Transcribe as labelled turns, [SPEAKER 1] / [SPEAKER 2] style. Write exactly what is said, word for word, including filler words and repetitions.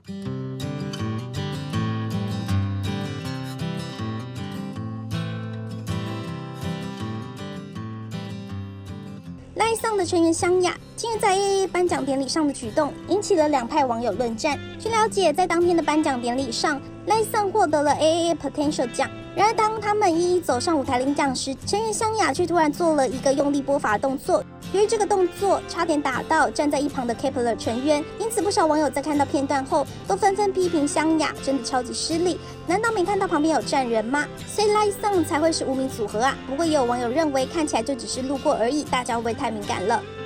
[SPEAKER 1] 赖桑的成员湘雅近日在 A A 颁奖典礼上的举动，引起了两派网友论战。据了解，在当天的颁奖典礼上，赖桑获得了 A A Potential 奖。然而，当他们一一走上舞台领奖时，成员湘雅却突然做了一个用力拨法动作。由于这个动作差点打到站在一旁的 Kep1er 成员，因此不少网友在看到片段后，都纷纷批评湘雅真的超级失礼。难道没看到旁边有站人吗？所以赖桑才会是无名组合啊。不过也有网友认为，看起来就只是路过而已，大家会不会太敏感了？